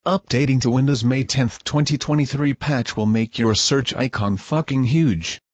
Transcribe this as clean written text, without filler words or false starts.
Updating to Windows May 10, 2023 patch will make your search icon fucking huge.